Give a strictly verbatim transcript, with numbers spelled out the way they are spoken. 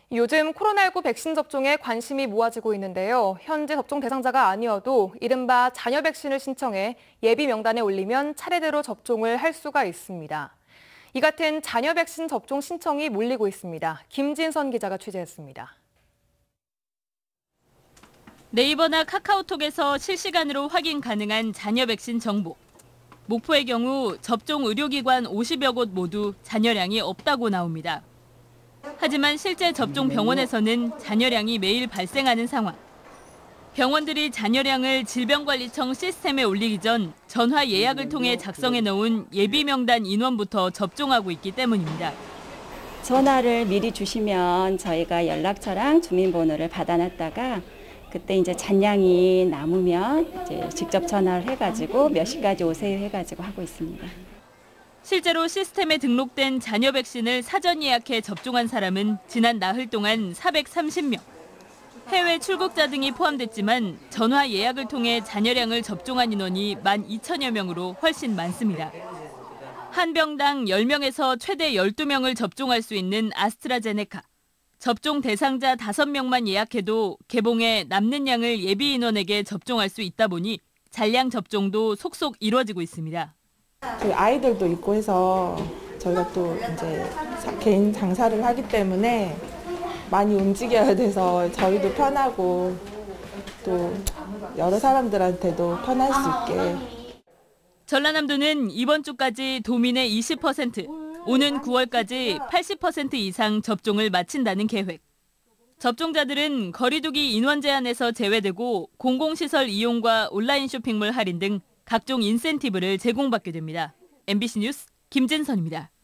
요즘 코로나십구 백신 접종에 관심이 모아지고 있는데요. 현재 접종 대상자가 아니어도 이른바 자녀 백신을 신청해 예비 명단에 올리면 차례대로 접종을 할 수가 있습니다. 이 같은 자녀 백신 접종 신청이 몰리고 있습니다. 김진선 기자가 취재했습니다. 네이버나 카카오톡에서 실시간으로 확인 가능한 자녀 백신 정보. 목포의 경우 접종 의료기관 오십여 곳 모두 잔여량이 없다고 나옵니다. 하지만 실제 접종 병원에서는 잔여량이 매일 발생하는 상황. 병원들이 잔여량을 질병관리청 시스템에 올리기 전 전화 예약을 통해 작성해 놓은 예비 명단 인원부터 접종하고 있기 때문입니다. 전화를 미리 주시면 저희가 연락처랑 주민번호를 받아놨다가 그때 이제 잔량이 남으면 이제 직접 전화를 해가지고 몇 시까지 오세요 해가지고 하고 있습니다. 실제로 시스템에 등록된 자녀 백신을 사전 예약해 접종한 사람은 지난 나흘 동안 사백삼십 명. 해외 출국자 등이 포함됐지만 전화 예약을 통해 잔여량을 접종한 인원이 만 이천여 명으로 훨씬 많습니다. 한 병당 열 명에서 최대 열두 명을 접종할 수 있는 아스트라제네카. 접종 대상자 다섯 명만 예약해도 개봉에 남는 양을 예비 인원에게 접종할 수 있다 보니 잔량 접종도 속속 이루어지고 있습니다. 저희 아이들도 있고 해서 저희가 또 이제 개인 장사를 하기 때문에 많이 움직여야 돼서 저희도 편하고 또 여러 사람들한테도 편할 수 있게. 전라남도는 이번 주까지 도민의 이십 퍼센트, 오는 구월까지 팔십 퍼센트 이상 접종을 마친다는 계획. 접종자들은 거리두기 인원 제한에서 제외되고 공공시설 이용과 온라인 쇼핑몰 할인 등 각종 인센티브를 제공받게 됩니다. 엠비씨 뉴스 김진선입니다.